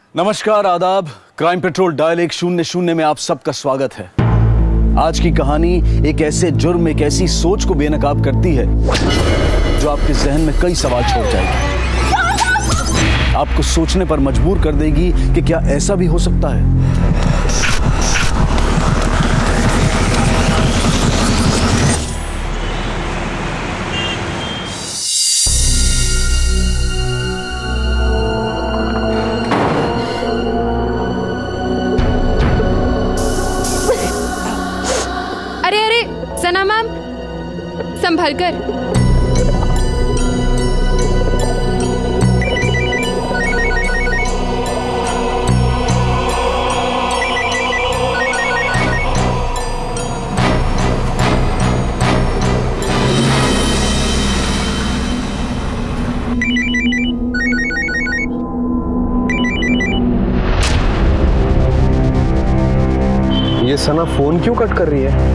नमस्कार, आदाब। Crime petrol dial 100 में आप सबका स्वागत है। आज की कहानी एक ऐसे जुर्म, एक ऐसी सोच को बेनकाब करती है जो आपके जहन में कई सवाल छोड़ जाएगी, आपको सोचने पर मजबूर कर देगी कि क्या ऐसा भी हो सकता है। सना मैम, संभल कर। ये सना फोन क्यों कट कर रही है?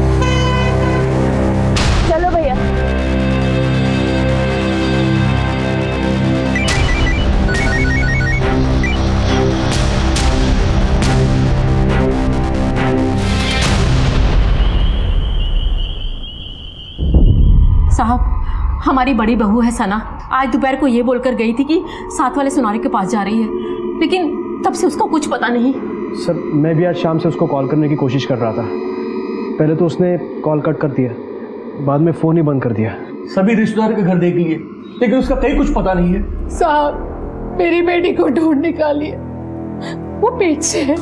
साहब, हमारी बड़ी बहू है सना, आज दोपहर को ये बोलकर गई थी कि साथ वाले सुनारे के पास जा रही है, लेकिन तब से उसका कुछ पता नहीं। सर, मैं भी आज शाम से उसको कॉल करने की कोशिश कर रहा था। पहले तो उसने कॉल कट कर दिया, बाद में फ़ोन ही बंद कर दिया। सभी रिश्तेदार के घर देख लिए, लेकिन उसका कहीं कुछ पता नहीं है। साहब, मेरी बेटी को ढूंढ निकालिए, वो पेट से है।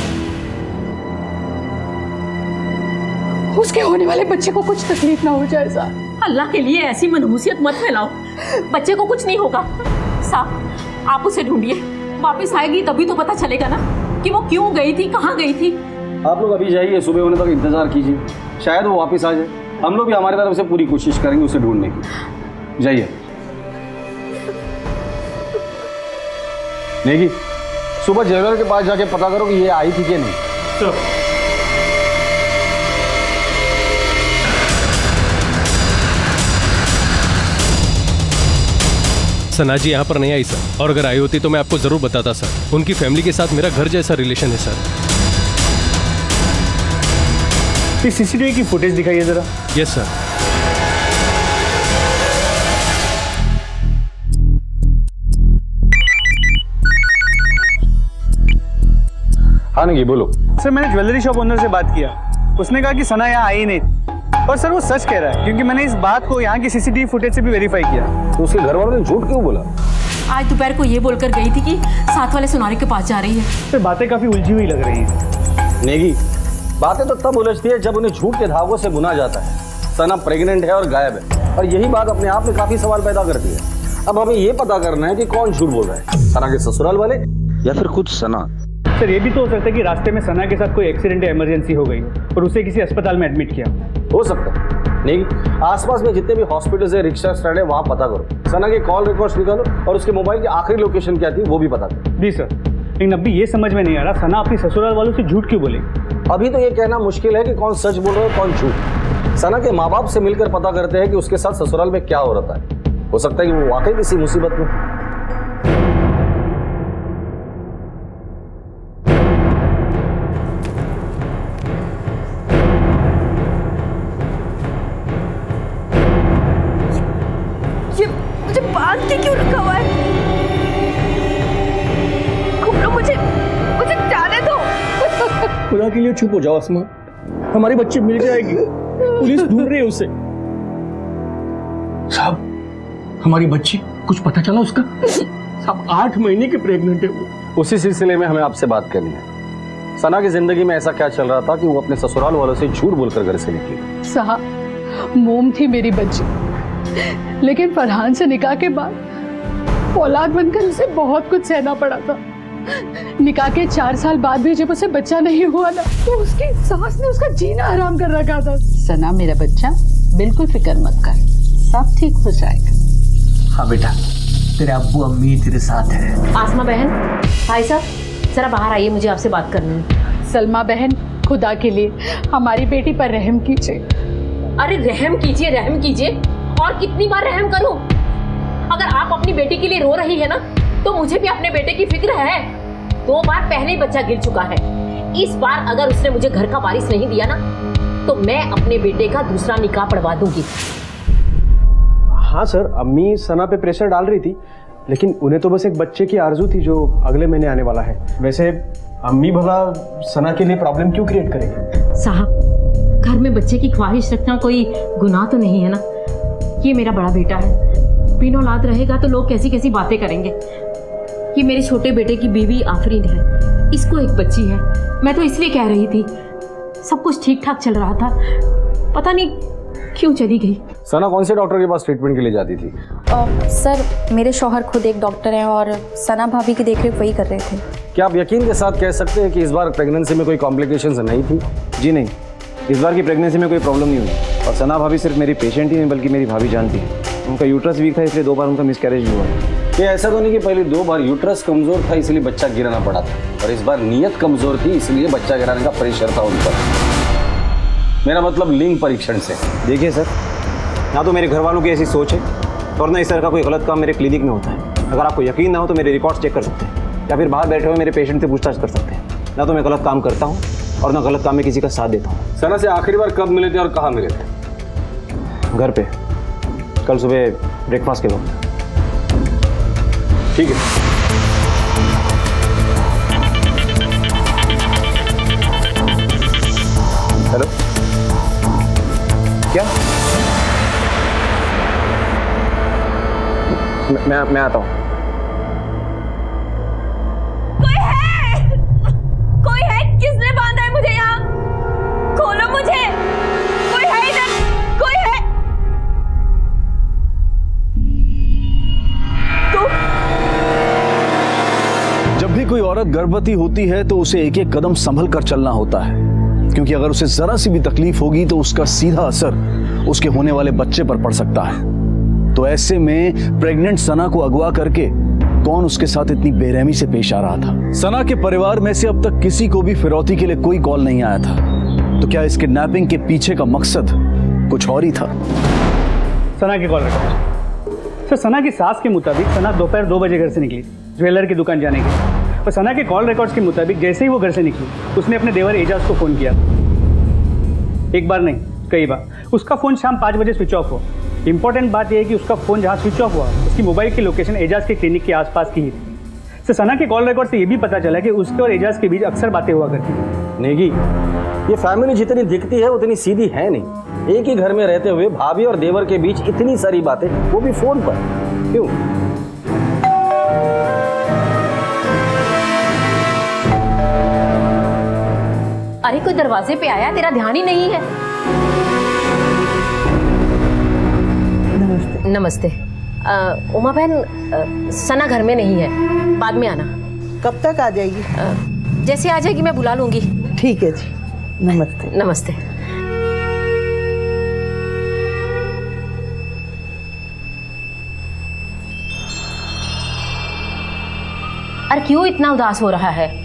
उसके होने वाले बच्चे को कुछ तकलीफ ना हो जाए साहब। अल्लाह के लिए ऐसी मनहूसियत मत फैलाओ, बच्चे को कुछ नहीं होगा। साहब, आप उसे ढूंढिए, वापस आएगी तभी तो पता चलेगा ना कि वो क्यों गई थी, कहाँ गई थी। आप लोग अभी जाइए, सुबह होने तक इंतजार कीजिए, शायद वो वापस आ जाए। हम लोग भी हमारी तरफ से पूरी कोशिश करेंगे उसे ढूंढने की। जाइए। नेगी, सुबह ज्वेलर के पास जाके पता करो कि ये आई थी कि नहीं। सर, सना जी यहाँ पर नहीं आई सर, और अगर आई होती तो मैं आपको जरूर बताता सर। उनकी फैमिली के साथ मेरा घर जैसा रिलेशन है सर। इस सीसीटीवी की फुटेज दिखाइए जरा। Yes sir. हाँ नहीं, बोलो। सर, मैंने ज्वेलरी शॉप ओनर से बात किया, उसने कहा कि सना यहाँ आई नहीं, और सर वो सच कह रहा है, क्योंकि मैंने इस बात को यहाँ की सीसीटीवी फुटेज से भी वेरीफाई किया। तो उसके घर वालों ने झूठ क्यों बोला? आज दोपहर को ये बोलकर गई थी कि साथ वाले सुनारे के पास जा रही है। सर, बातें काफी उलझी हुई लग रही हैं। नेगी, बातें तो तब उलझती है जब उन्हें झूठ के धागों से बुना जाता है। सना प्रेग्नेंट है और गायब है, और यही बात अपने आप में काफी सवाल पैदा करती है। अब हमें ये पता करना है कि कौन झूठ बोल रहा है, सना के ससुराल वाले या फिर खुद सना। सर, ये भी तो हो सकता है कि रास्ते में सना के साथ कोई एक्सीडेंट या इमरजेंसी हो गई और उसे किसी अस्पताल में एडमिट किया हो सकता है। नहीं, आसपास में जितने भी हॉस्पिटल्स है, रिक्शा स्टैंड है, वहाँ पता करो, सना के कॉल रिकॉर्ड्स निकालो और उसके मोबाइल की आखिरी लोकेशन क्या थी वो भी पता करो। जी सर, लेकिन अभी ये समझ में नहीं आ रहा सना अपनी ससुराल वालों से झूठ क्यों बोलेगी। अभी तो ये कहना मुश्किल है कि कौन सच बोल रहा है कौन झूठ। सना के माँ बाप से मिलकर पता करते हैं कि उसके साथ ससुराल में क्या हो रहा है। हो सकता है कि वो वाकई किसी मुसीबत में। ये मुझे बांध के क्यों रखा हुआ है? मुझे जाने दो। खुदा के लिए चुप हो जाओ अस्मा, हमारी बच्ची मिल जाएगी, पुलिस ढूंढ रही है उसे। साहब, हमारी बच्ची, कुछ पता चला उसका? साहब, 8 महीने की प्रेग्नेंट है वो। उसी सिलसिले में हमें आपसे बात करनी है। सना की जिंदगी में ऐसा क्या चल रहा था कि वो अपने ससुराल वालों से झूठ बोलकर घर से निकली? साहब, मोम थी मेरी बच्ची, लेकिन फरहान से निकाह के बाद औलाद बनकर उसे बहुत कुछ सहना पड़ा था। निकाह के 4 साल बाद भी जब उसे बच्चा नहीं हुआ ना, तो उसकी सास ने उसका जीना हराम कर रखा था। सना मेरा बच्चा, बिल्कुल फिक्र मत कर, सब ठीक हो जाएगा। हाँ बेटा, तेरे अब्बू अम्मी तेरे साथ है। आसमा बहन, भाई साहब जरा बाहर आइए, मुझे आपसे बात करनी है। सलमा बहन, खुदा के लिए हमारी बेटी पर रहम कीजिए। अरे रहम कीजिए, रहम कीजिए, और कितनी बार रहम करूं? अगर आप अपनी बेटी के लिए रो रही है ना, तो मुझे भी अपने बेटे की फिक्र है। 2 बार पहले ही बच्चा गिर चुका है। इस बार अगर उसने मुझे घर का वारिस नहीं दिया ना, तो मैं अपने बेटे का दूसरा निकाह पढ़वा दूंगी। हाँ सर, अम्मी सना पे प्रेशर डाल रही थी, लेकिन उन्हें तो बस एक बच्चे की आरजू थी जो अगले महीने आने वाला है। वैसे अम्मी भला सना के लिए प्रॉब्लम क्यों क्रिएट करेगी? साहब, घर में बच्चे की ख्वाहिश रखना कोई गुनाह तो नहीं है ना। ये मेरा बड़ा बेटा है, बिन औलाद रहेगा तो लोग कैसी कैसी बातें करेंगे। ये मेरे छोटे बेटे की बीवी आफरीन है, इसको एक बच्ची है। मैं तो इसलिए कह रही थी, सब कुछ ठीक ठाक चल रहा था, पता नहीं क्यों चली गई। सना कौन से डॉक्टर के पास ट्रीटमेंट के लिए जाती थी? सर, मेरे शौहर खुद एक डॉक्टर हैं और सना भाभी की देखरेख वही कर रहे थे। क्या आप यकीन के साथ कह सकते हैं कि इस बार प्रेगनेंसी में कोई कॉम्प्लिकेशंस नहीं थी? जी नहीं, इस बार की प्रेगनेंसी में कोई प्रॉब्लम नहीं हुई। और सना भाभी सिर्फ मेरी पेशेंट ही नहीं बल्कि मेरी भाभी जानती है। उनका यूट्रस वीक था, इसलिए 2 बार उनका मिसकैरेज हुआ। ये ऐसा तो नहीं कि पहले 2 बार यूट्रस कमजोर था इसलिए बच्चा गिराना पड़ा था, और इस बार नीयत कमजोर थी इसलिए बच्चा गिराने का प्रेशर था उन पर। मेरा मतलब लिंग परीक्षण से। देखिए सर, ना तो मेरे घर वालों की ऐसी सोच है और ना इस तरह का कोई गलत काम मेरे क्लिनिक में होता है। अगर आपको यकीन ना हो तो मेरे रिकॉर्ड्स चेक कर सकते हैं, या फिर बाहर बैठे हुए मेरे पेशेंट से पूछताछ कर सकते हैं। ना तो मैं गलत काम करता हूँ और ना गलत काम में किसी का साथ देता हूँ। सना से आखिरी बार कब मिले थे और कहाँ मिले थे? घर पे, कल सुबह ब्रेकफास्ट के वक्त। ठीक है। हेलो, क्या? मैं आता हूँ। कोई है? किसने बांधा है मुझे यहाँ? खोलो मुझे, कोई है इधर? कोई है? तू? जब भी कोई औरत गर्भवती होती है तो उसे एक एक कदम संभल कर चलना होता है, क्योंकि अगर उसे जरा सी भी तकलीफ होगी तो उसका सीधा असर उसके होने वाले बच्चे पर पड़ सकता है। तो ऐसे में प्रेग्नेंट सना को अगवा करके कौन उसके साथ इतनी बेरहमी से पेश आ रहा था? सना के परिवार में से अब तक किसी को भी फिरौती के लिए कोई कॉल नहीं आया था। तो क्या इस किडनैपिंग के पीछे का मकसद कुछ और ही था? सना की कॉल रिकॉर्ड। सर, सना की सास के मुताबिक सना दोपहर 2 बजे घर से निकली ज्वेलर की दुकान जाने के लिए। और सना के कॉल रिकॉर्ड्स के मुताबिक जैसे ही वो घर से निकली, उसने अपने देवर एजाज को फ़ोन किया। एक बार नहीं, कई बार। उसका फ़ोन शाम 5 बजे स्विच ऑफ हुआ। इंपॉर्टेंट बात यह है कि उसका फ़ोन जहाँ स्विच ऑफ हुआ, उसकी मोबाइल की लोकेशन एजाज के क्लिनिक के आसपास की ही थी। तो सना के कॉल रिकॉर्ड से ये भी पता चला कि उसके और एजाज के बीच अक्सर बातें हुआ करती थी। नेगी, ये फैमिली जितनी दिखती है उतनी सीधी है नहीं। एक ही घर में रहते हुए भाभी और देवर के बीच इतनी सारी बातें, वो भी फोन पर। क्यों? अरे कोई दरवाजे पे आया, तेरा ध्यान ही नहीं है। नमस्ते। नमस्ते। उमा बहन, सना घर में नहीं है, बाद में आना। कब तक आ जाएगी? जैसे आ जाएगी मैं बुला लूंगी। ठीक है जी, नमस्ते। नमस्ते। अरे क्यों इतना उदास हो रहा है?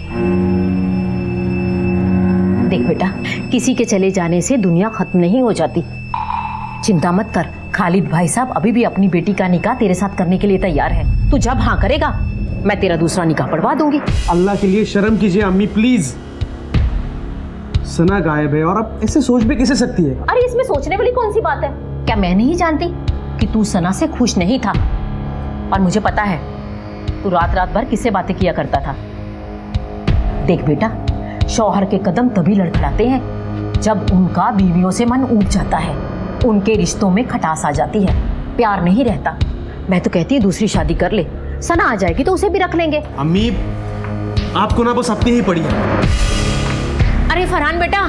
देख बेटा, किसी के चले जाने से दुनिया खत्म नहीं हो जाती। चिंता मत कर, खालिद भाई साहब अभी भी अपनी बेटी का निकाह तेरे साथ करने के लिए तैयार है। तू जब हाँ करेगा मैं तेरा दूसरा निकाह पढ़वा दूंगी। अल्लाह के लिए शर्म कीजिए अम्मी, प्लीज। सना गायब है और अब ऐसे सोच भी कैसे सकती है? अरे इसमें सोचने वाली कौन सी बात है? क्या मैं नहीं जानती कि तू सना से खुश नहीं था? और मुझे पता है तू रात रात भर किससे बातें किया करता था। देख बेटा, शौहर के कदम तभी लड़खड़ाते हैं जब उनका बीवियों से मन ऊब जाता है, उनके रिश्तों में खटास आ जाती है, प्यार नहीं रहता। मैं तो कहती है दूसरी शादी कर ले, सना आ जाएगी तो उसे भी रख लेंगे। अम्मी, आपको ना बस अपनी ही पड़ी है। अरे फरहान बेटा,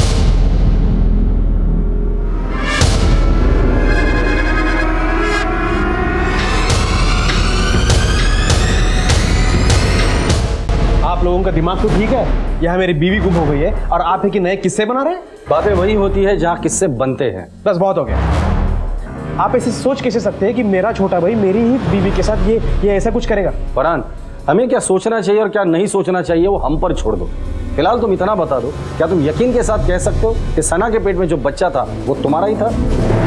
आप लोगों का दिमाग तो ठीक है? यहाँ मेरी बीवी गुम हो गई है और आप है कि नए किस्से बना रहे हैं? बातें वही होती है जहाँ किस्से बनते हैं। बस बहुत हो गया। आप ऐसे सोच कैसे सकते हैं कि मेरा छोटा भाई मेरी ही बीवी के साथ ये ऐसा कुछ करेगा? फरहान, हमें क्या सोचना चाहिए और क्या नहीं सोचना चाहिए वो हम पर छोड़ दो। फिलहाल तुम इतना बता दो, क्या तुम यकीन के साथ कह सकते हो कि सना के पेट में जो बच्चा था वो तुम्हारा ही था?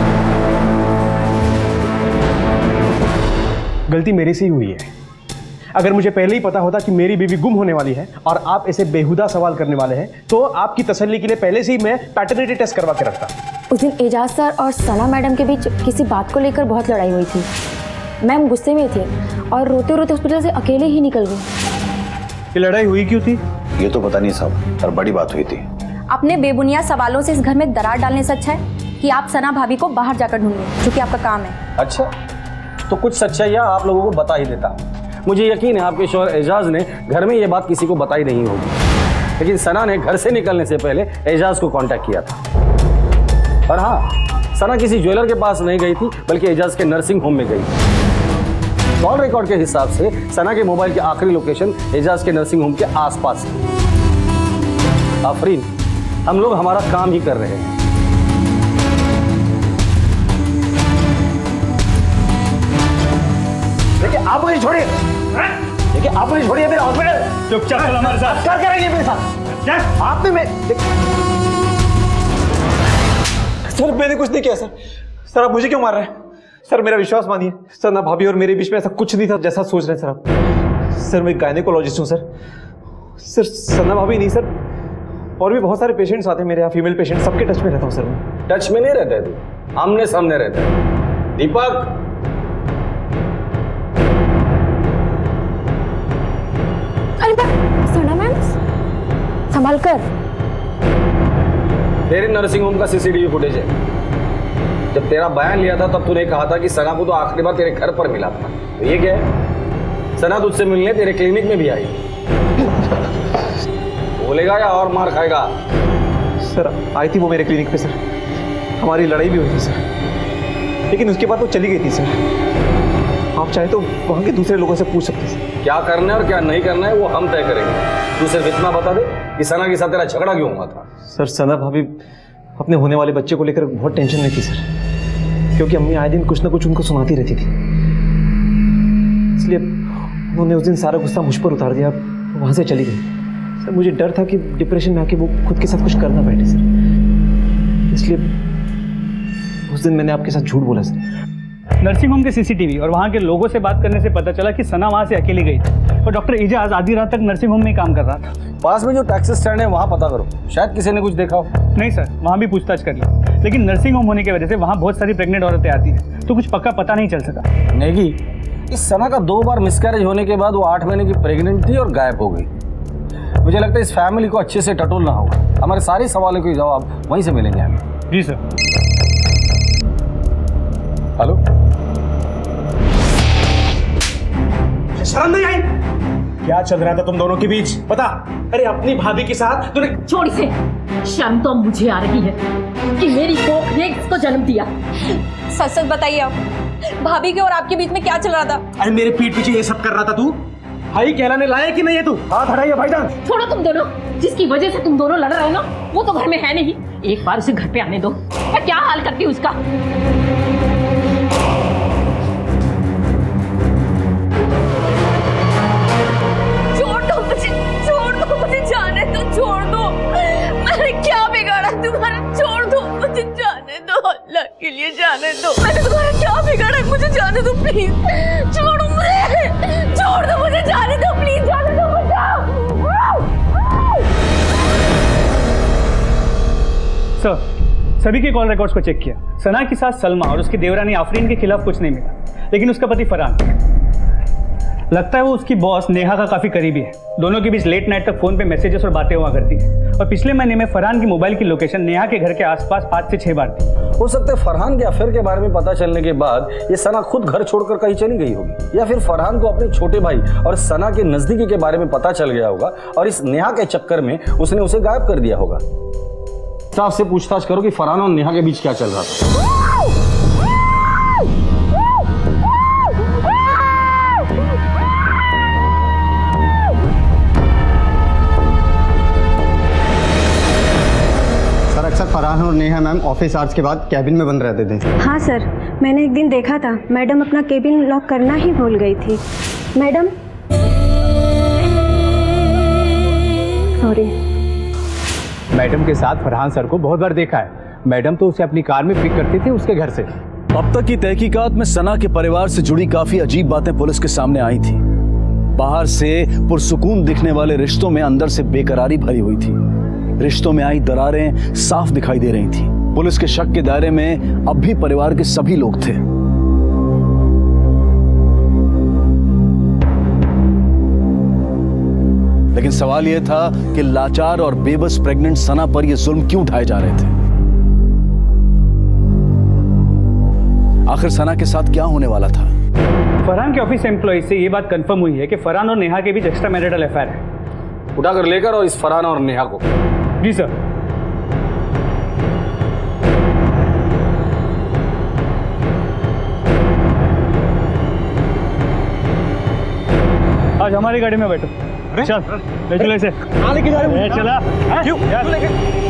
गलती मेरे से ही हुई है। अगर मुझे पहले ही पता होता कि मेरी बीवी गुम होने वाली है और आप ऐसे बेहुदा सवाल करने वाले हैं, तो आपकी तसल्ली के लिए पहले से ही मैं पैटर्निटी टेस्ट करवा के रखता। उस दिन एजाज सर और सना मैडम के बीच किसी बात को लेकर बहुत लड़ाई हुई थी। मैम गुस्से में थे और रोते रोते हॉस्पिटल से अकेले ही निकल गए। ये लड़ाई हुई क्यों थी? ये तो पता नहीं साहब, पर बड़ी बात हुई थी। अपने बेबुनियाद सवालों से इस घर में दरार डालने से अच्छा है कि आप सना भाभी को बाहर जाकर ढूंढिए, जो कि आपका काम है। अच्छा, तो कुछ सच्चाइयाँ आप लोगों को बता ही देता हूँ। मुझे यकीन है आपके शौहर एजाज ने घर में ये बात किसी को बताई नहीं होगी, लेकिन सना ने घर से निकलने से पहले एजाज को कांटेक्ट किया था। और हाँ, सना किसी ज्वेलर के पास नहीं गई थी, बल्कि एजाज के नर्सिंग होम में गई। कॉल रिकॉर्ड के हिसाब से सना के मोबाइल की आखिरी लोकेशन एजाज के नर्सिंग होम के आसपास है। आफरीन, हम लोग हमारा काम ही कर रहे हैं। देखिए, आप मुझे छोड़िए। देखिए, आप मुझे छोड़िए। मेरा हॉस्पिटल चुपचाप चलो हमारे साथ। क्या करेंगे मेरे साथ? क्या आपने सर, मैंने कुछ नहीं किया सर। सर, आप मुझे क्यों मार रहे हैं? सर, मेरा विश्वास मानिए, सना भाभी और मेरे बीच में ऐसा कुछ नहीं था जैसा सोच रहे हैं सर आप। सर, मैं गायनेकोलॉजिस्ट हूँ सर। सर, सना भाभी नहीं सर, और भी बहुत सारे पेशेंट्स आते हैं मेरे यहाँ, फीमेल पेशेंट, सबके टच में रहता हूँ सर मैं। टच में नहीं रहता है तू, आमने सामने रहता है। दीपक, अरे सना मैम, संभाल कर। तेरे नर्सिंग होम का सीसीटीवी फुटेज है। जब तेरा बयान लिया था तब तूने कहा था कि सना को तो आखिरी बार तेरे घर पर मिला था। तो ये क्या है? सना तुझसे मिलने तेरे क्लिनिक में भी आई। बोलेगा या और मार खाएगा? सर, आई थी वो मेरे क्लिनिक पे सर, हमारी लड़ाई भी हुई थी सर, लेकिन उसके बाद वो चली गई थी सर। आप चाहे तो वहाँ के दूसरे लोगों से पूछ सकते हैं। क्या करना है और क्या नहीं करना है वो हम तय करेंगे। तू सिर्फ इतना बता दे कि सना के साथ तेरा झगड़ा क्यों हुआ था। सर, सना भाभी अपने होने वाले बच्चे को लेकर बहुत टेंशन में थी सर, क्योंकि अम्मी आए दिन कुछ ना कुछ उनको सुनाती रहती थी, इसलिए उन्होंने उस दिन सारा गुस्सा मुझ पर उतार दिया, वहाँ से चली गई। सर, मुझे डर था कि डिप्रेशन में आके वो खुद के साथ कुछ करना बैठे सर, इसलिए उस दिन मैंने आपके साथ झूठ बोला सर। नर्सिंग होम के सीसीटीवी और वहाँ के लोगों से बात करने से पता चला कि सना वहाँ से अकेली गई और डॉक्टर एजाज आधी रात तक नर्सिंग होम में काम कर रहा था। पास में जो टैक्सी स्टैंड है वहाँ पता करो, शायद किसी ने कुछ देखा हो। नहीं सर, वहाँ भी पूछताछ कर ली, लेकिन नर्सिंग होम होने की वजह से वहाँ बहुत सारी प्रेग्नेंट औरतें आती हैं, तो कुछ पक्का पता नहीं चल सका। नेगी, इस सना का 2 बार मिसकैरेज होने के बाद वो 8 महीने की प्रेग्नेंट थी और गायब हो गई। मुझे लगता है इस फैमिली को अच्छे से टटोलना होगा। हमारे सारे सवालों के जवाब वहीं से मिलेंगे हमें। जी सर। हेलो, शर्म नहीं आई? क्या चल रहा था तुम दोनों के बीच बता? अरे अपनी भाभी के साथ तूने। छोड़ इसे। शर्म तो मुझे आ रही है कि मेरी कोख ने इसको जन्म दिया। सच सच बताइए आप, भाभी के और आपके बीच में क्या चल रहा था? अरे मेरे पीठ पीछे ये सब कर रहा था तू? भाई कहलाने लायक कि नहीं है तू? हाथ हटाइए भाईजान। छोड़ो तुम दोनों, जिसकी वजह से तुम दोनों लड़ रहे हो ना, वो तो घर में है नहीं। एक बार उसे घर पे आने दो, मैं क्या हाल करती हूँ उसका। छोड़ दो, मैंने क्या बिगाड़ा तुम्हारा? छोड़ दो, मुझे जाने दो, अल्लाह के लिए जाने दो। मैंने तुम्हारा क्या बिगाड़ा? मुझे जाने दो प्लीज। छोड़ो मुझे, छोड़ दो मुझे, जाने दो प्लीज, जाने दो मुझे। सर, सभी के कॉल रिकॉर्ड्स को चेक किया। सना की सास सलमा और उसकी देवरानी आफरीन के खिलाफ कुछ नहीं मिला, लेकिन उसका पति फरहान, लगता है वो उसकी बॉस नेहा का काफी करीबी है। दोनों के बीच लेट नाइट तक फोन पे मैसेजेस और बातें हुआ करती है, और पिछले महीने में फरहान की मोबाइल की लोकेशन नेहा के घर के आसपास 5 से 6 बार थी। हो सकता है फरहान के अफेयर के बारे में पता चलने के बाद ये सना खुद घर छोड़कर कहीं चली गई होगी, या फिर फरहान को अपने छोटे भाई और सना के नजदीकी के बारे में पता चल गया होगा और इस नेहा के चक्कर में उसने उसे गायब कर दिया होगा। स्टाफ से पूछताछ करो कि फरहान और नेहा के बीच क्या चल रहा था। अक्सर फरहान और नेहा मैम ऑफिस आवर्स के बाद कैबिन में बंद रहते थे। हाँ सर, मैंने एक दिन देखा था मैडम अपना केबिन लॉक करना ही भूल गई थी। Madam, sorry. मैडम के साथ फरहान सर को बहुत बार देखा है। मैडम तो उसे अपनी कार में पिक करती थी उसके घर से। अब तक की तहकीकात में सना के परिवार से जुड़ी काफी अजीब बातें पुलिस के सामने आई थी। बाहर से पुरसुकून दिखने वाले रिश्तों में अंदर से बेकरारी भरी हुई थी। रिश्तों में आई दरारें साफ दिखाई दे रही थी। पुलिस के शक के दायरे में अब भी परिवार के सभी लोग थे। लेकिन सवाल यह था कि लाचार और बेबस प्रेग्नेंट सना पर यह जुल्म क्यों उठाए जा रहे थे? आखिर सना के साथ क्या होने वाला था? फरहान के ऑफिस एम्प्लॉय से ये बात कंफर्म हुई है कि फरहान और नेहा के बीच एक्स्ट्रा मैरिटल अफेयर है। उठाकर लेकर और इस फरहान और नेहा को। जी सर। आज हमारी गाड़ी में बैठो। चल ले चलो इसे। लेके जा रहे हो? चला क्यों लेके?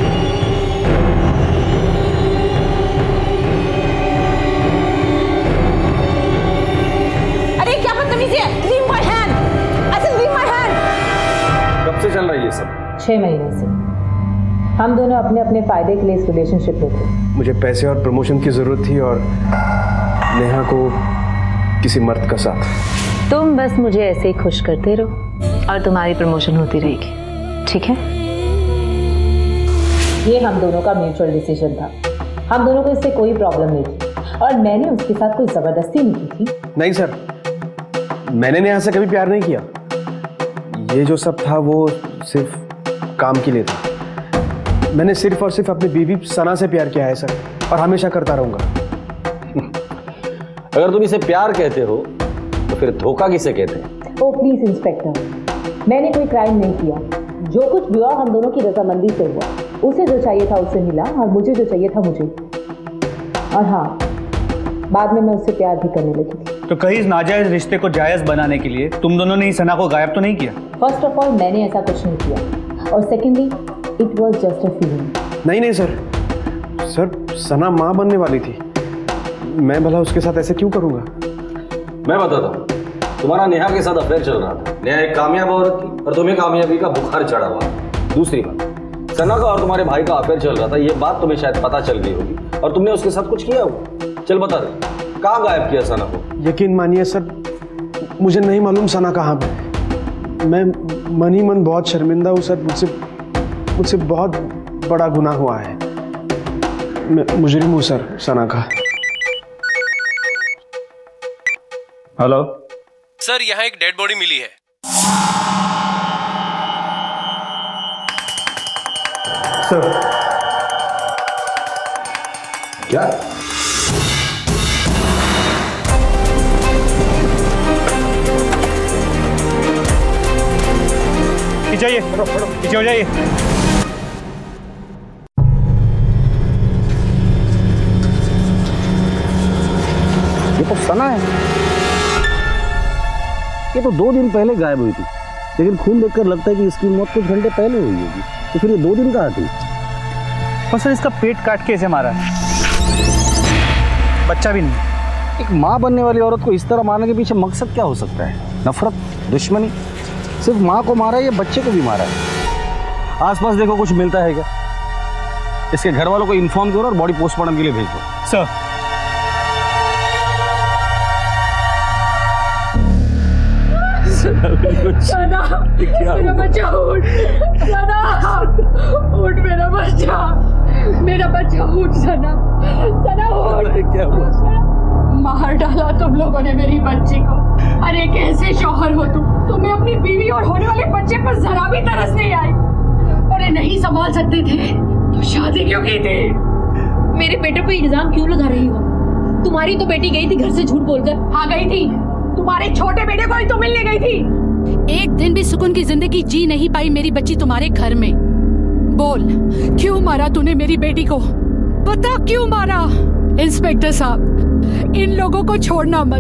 अरे क्या बदतमीजी है? Leave my hand! I said leave my hand! कब से चल रहा है ये सब? 6 महीने से। हम दोनों अपने अपने फायदे के लिए इस रिलेशनशिप में थे। मुझे पैसे और प्रमोशन की जरूरत थी और नेहा को किसी मर्द का साथ। तुम बस मुझे ऐसे ही खुश करते रहो और तुम्हारी प्रमोशन होती रहेगी, ठीक है? ये हम दोनों का म्यूचुअल डिसीजन था। हम दोनों को इससे कोई प्रॉब्लम नहीं थी और मैंने उसके साथ कोई जबरदस्ती नहीं की थी। नहीं सर, मैंने नेहा से कभी प्यार नहीं किया। ये जो सब था वो सिर्फ काम के लिए था। मैंने सिर्फ और सिर्फ अपनी बीवी सना से प्यार किया है सर, और हमेशा करता रहूंगा। अगर तुम इसे प्यार कहते हो तो फिर धोखा किसे कहते हैं? ओ प्लीज इंस्पेक्टर, मैंने कोई क्राइम नहीं किया। जो कुछ भी हुआ हम दोनों की रजामंदी से हुआ। उसे जो चाहिए था उसे मिला और मुझे जो चाहिए था मुझे। और हाँ, बाद में मैं उससे प्यार भी करने लगी थी। तो कहीं इस नाजायज रिश्ते को जायज बनाने के लिए तुम दोनों ने ही सना को गायब तो नहीं किया? फर्स्ट ऑफ ऑल मैंने ऐसा कुछ नहीं किया और secondly it was just a feeling. नहीं सर, सना माँ बनने वाली थी। मैं भला उसके साथ ऐसे क्यों करूंगा? मैं बताता हूँ। तुम्हारा नेहा के साथ अफेयर चल रहा था। नेहा एक कामयाब औरत थी और तुम्हें कामयाबी का बुखार चढ़ा हुआ। दूसरी बात, सना का और तुम्हारे भाई का अफेयर चल रहा था। ये बात तुम्हें शायद पता चल गई होगी और तुमने उसके साथ कुछ किया होगा। चल बता दे, कहाँ गायब किया सना को? यकीन मानिए सर, मुझे नहीं मालूम सना कहाँ पे। मैं मन ही मन बहुत शर्मिंदा हूँ सर। मुझसे बहुत बड़ा गुनाह हुआ है। मैं मुजरिम हूँ सर सना का। हेलो सर, यहाँ एक डेड बॉडी मिली है। सर क्या? पीछे आइए, पीछे हो जाइए। ये तो सना है। ये तो 2 दिन पहले गायब हुई थी, लेकिन खून देखकर लगता है कि इसकी मौत कुछ घंटे पहले हुई होगी। तो फिर ये 2 दिन कहाँ थी? और सर इसका पेट काट के ऐसे मारा है, बच्चा भी नहीं। एक माँ बनने वाली औरत को इस तरह मारने के पीछे मकसद क्या हो सकता है? नफरत, दुश्मनी? सिर्फ माँ को मारा है या बच्चे को भी मारा है? आसपास देखो कुछ मिलता है क्या? इसके घर वालों को इन्फॉर्म करो और बॉडी पोस्टमार्टम के लिए भेज दो। सर सना, मेरा बच्चा उठ। सना उठ, मेरा बच्चा, मेरा बच्चा उठ। सना उठ। क्या हुआ? मार डाला तुम लोगों ने मेरी बच्ची को। अरे कैसे शौहर हो तुम? तुम्हें अपनी बीवी और होने वाले बच्चे पर जरा भी तरस नहीं आई? अरे नहीं संभाल सकते थे तो शादी क्यों की थी? मेरे बेटे पे इल्जाम क्यों लगा रही हो? तुम्हारी तो बेटी गई थी घर से झूठ बोलकर। हाँ गई थी, तुम्हारे छोटे बेटे को ही तो मिलने गई थी। एक दिन भी सुकून की जिंदगी जी नहीं पाई मेरी बच्ची तुम्हारे घर में। बोल, क्यों मारा तूने मेरी बेटी को? बता क्यों मारा? इंस्पेक्टर साहब, इन लोगों को छोड़ना मत।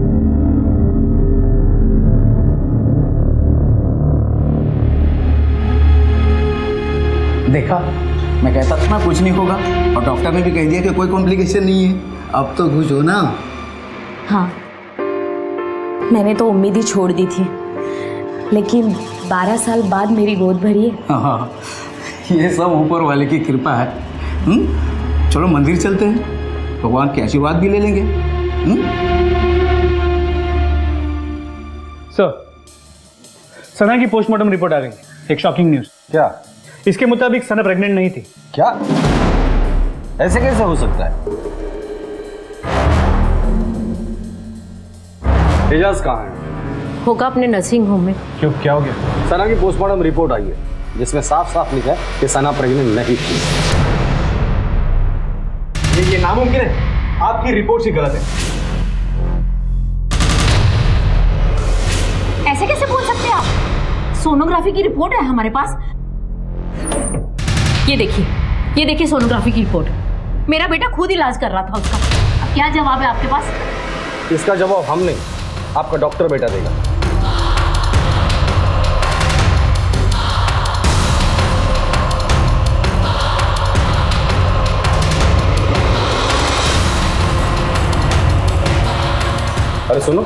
देखा, मैं कहता था ना कुछ नहीं होगा, और डॉक्टर ने भी कह दिया कि कोई कॉम्प्लिकेशन नहीं है। अब तो खुश हो ना? हाँ, मैंने तो उम्मीद ही छोड़ दी थी, लेकिन 12 साल बाद मेरी गोद भरी है। हाँ, ये सब ऊपर वाले की कृपा है। चलो मंदिर चलते हैं, भगवान के आशीर्वाद भी ले लेंगे। सर, सना की पोस्टमार्टम रिपोर्ट आ गई है। एक शॉकिंग न्यूज। क्या? इसके मुताबिक सना प्रेग्नेंट नहीं थी। क्या? ऐसे कैसे हो सकता है? एजाज कहाँ है? होगा अपने नर्सिंग होम में। क्यों, क्या हो गया? सना की पोस्टमार्टम रिपोर्ट आई है जिसमें साफ साफ लिखा है कि सना प्रेग्नेंट नहीं थी। ये नामुमकिन है, आपकी रिपोर्ट ही गलत है। ऐसे कैसे बोल सकते हैं आप? सोनोग्राफी की रिपोर्ट है हमारे पास। ये देखिए सोनोग्राफी की रिपोर्ट। मेरा बेटा खुद इलाज कर रहा था उसका। अब क्या जवाब है आपके पास? इसका जवाब हम नहीं, आपका डॉक्टर बेटा देगा। अरे सुनो।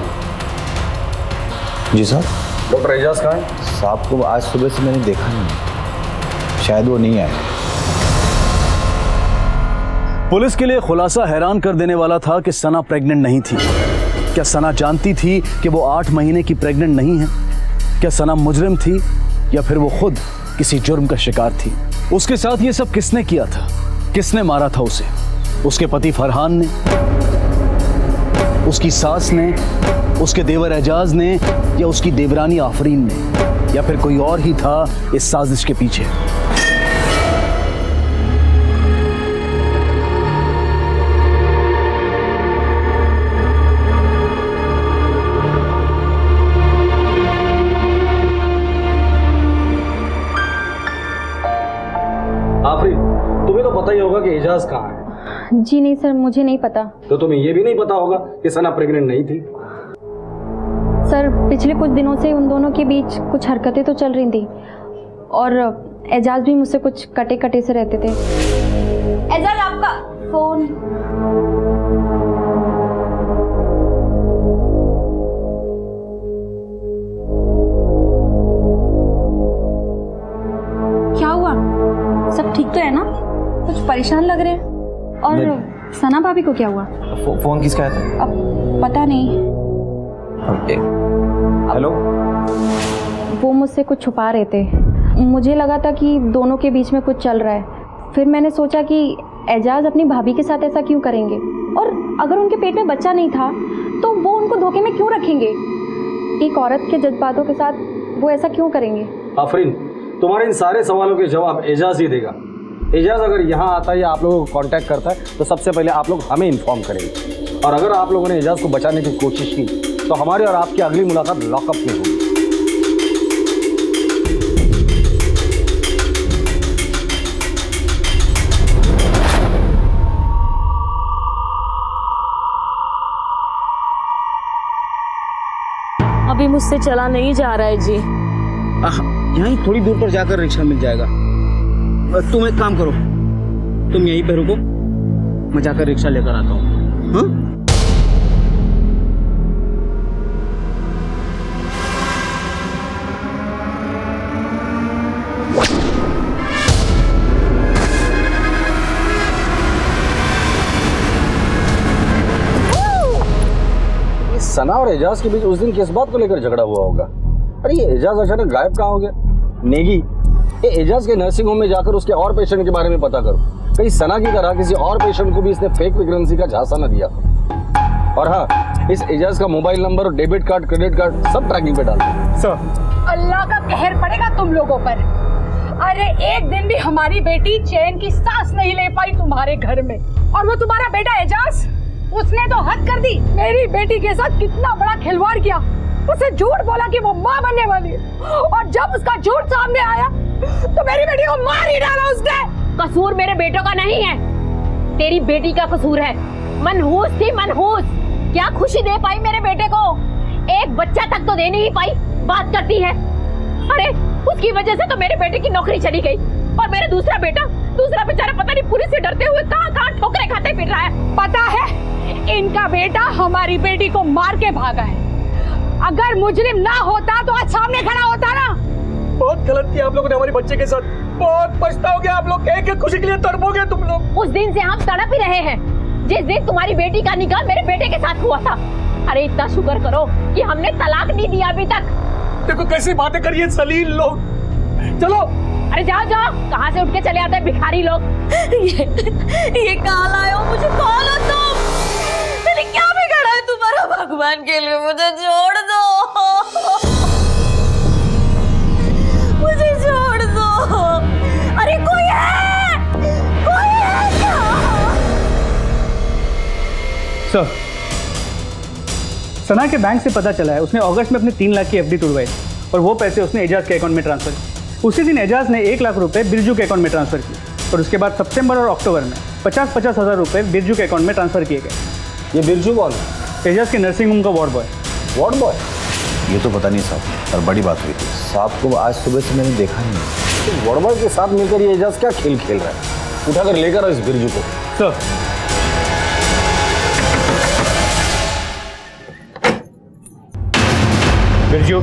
जी साहब। डॉक्टर एजाज कहाँ है? साहब को आज सुबह से मैंने देखा नहीं, शायद वो नहीं आए। पुलिस के लिए खुलासा हैरान कर देने वाला था कि सना प्रेग्नेंट नहीं थी। क्या सना जानती थी कि वो 8 महीने की प्रेग्नेंट नहीं है? क्या सना मुजरिम थी या फिर वो खुद किसी जुर्म का शिकार थी? उसके साथ ये सब किसने किया था? किसने मारा था उसे? उसके पति फरहान ने, उसकी सास ने, उसके देवर एजाज ने, या उसकी देवरानी आफरीन ने, या फिर कोई और ही था इस साजिश के पीछे? आफरीन, तुम्हें तो पता ही होगा कि एजाज कहाँ है। जी नहीं सर, मुझे नहीं पता। तो तुम्हें यह भी नहीं पता होगा कि सना प्रेग्नेंट नहीं थी। सर पिछले कुछ दिनों से उन दोनों के बीच कुछ हरकतें तो चल रही थी और एजाज भी मुझसे कुछ कटे कटे से रहते थे। एजाज आपका फोन। क्या हुआ? सब ठीक तो है ना? कुछ परेशान लग रहे हैं। और सना भाभी को क्या हुआ? फोन किसका है? अब पता नहीं। हेलो। वो मुझसे कुछ छुपा रहे थे। मुझे लगा था कि दोनों के बीच में कुछ चल रहा है। फिर मैंने सोचा कि एजाज अपनी भाभी के साथ ऐसा क्यों करेंगे, और अगर उनके पेट में बच्चा नहीं था तो वो उनको धोखे में क्यों रखेंगे? एक औरत के जज्बातों के साथ वो ऐसा क्यों करेंगे? आफरीन, तुम्हारे इन सारे सवालों के जवाब एजाज ही देगा। एजाज अगर यहाँ आता है या आप लोगों को कांटेक्ट करता है तो सबसे पहले आप लोग हमें इन्फॉर्म करेंगे, और अगर आप लोगों ने एजाज को बचाने की कोशिश की तो हमारी और आपकी अगली मुलाकात लॉकअप में होगी। अभी मुझसे चला नहीं जा रहा है जी। यहीं थोड़ी दूर पर जाकर रिक्शा मिल जाएगा। तुम एक काम करो, तुम यहीं पे रुको, मैं जाकर रिक्शा लेकर आता हूँ। हाँ? सना और एजाज के बीच उस दिन किस बात को लेकर झगड़ा हुआ होगा? अरे ये एजाज अचानक गायब कहाँ हो गया? नेगी, ये एजाज के नर्सिंग होम में जाकर उसके और पेशेंट के बारे में पता करो। कहीं सना की तरह किसी और पेशेंट को भी इसने फेक प्रेगनेंसी का झांसा न दिया। और हाँ, इस एजाज का मोबाइल नंबर और डेबिट कार्ड, क्रेडिट कार्ड सब ट्रैकिंग पे डाल दो। सर, अल्लाह का कहर पड़ेगा तुम लोगों पर। अरे एक दिन भी हमारी बेटी चैन की सांस नहीं ले पाई तुम्हारे घर में, और वो तुम्हारा बेटा एजाज, उसने तो हद कर दी। मेरी बेटी के साथ कितना बड़ा खिलवाड़ किया। उसे झूठ बोला कि वो माँ बनने वाली है, और जब उसका झूठ सामने आया तो मेरी बेटी को मार ही डाला उसने। कसूर मेरे बेटों का नहीं है, तेरी बेटी का कसूर है। मनहूस थी, मनहूस। क्या खुशी दे पाई मेरे बेटे को? एक बच्चा तक तो दे नहीं पाई, बात करती है। अरे उसकी वजह से तो मेरे बेटे की नौकरी चली गई, और मेरा दूसरा बेचारा पता नहीं पुलिस से डरते हुए कहाँ ठोकरे खाते फिर रहा है। पता है, इनका बेटा हमारी बेटी को मार के भागा है। अगर मुजरिम ना होता तो आज सामने खड़ा होता ना। बहुत गलत किया आप लोगों ने हमारे बच्चे के साथ। बहुत पछताओगे आप लोग, एक खुशी के लिए तड़पोगे तुम लोग। उस दिन से हम तड़प ही रहे हैं जिस दिन तुम्हारी बेटी का निकाह मेरे बेटे के साथ हुआ था। अरे इतना शुक्र करो कि हमने तलाक नहीं दिया अभी तक। देखो कैसी बातें करिए सलील लोग। चलो। अरे जाओ जाओ, कहाँ से उठ के चले आते हैं भिखारी लोग। ये कहाँ लाए हो? मुझे कौन हो तुम? मैंने क्या बिगाड़ा है तुम्हारा? भगवान के लिए मुझे छोड़ दो, मुझे छोड़ दो। अरे कोई है, कोई है क्या? सर, सना के बैंक से पता चला है उसने अगस्त में अपने 3 लाख की एफडी तुड़वाई और वो पैसे उसने एजाज के अकाउंट में ट्रांसफर किए। उसी दिन एजाज ने 1 लाख रुपए बिरजू के अकाउंट में ट्रांसफर किए और उसके बाद सितंबर और अक्टूबर में 50-50 हज़ार रुपए बिरजू के अकाउंट में ट्रांसफर किए गए। ये बिरजू कौन है? एजाज के नर्सिंग होम का वार्ड बॉय। Ward boy? ये तो पता नहीं साहब, और बड़ी बात हुई थी। साहब को आज सुबह से मैंने देखा नहीं। तो वार्ड बॉय के साथ मिलकर ये एजाज क्या खेल खेल रहा है? उठाकर लेकर आओ इस बिरजू को। सर। बिरजू।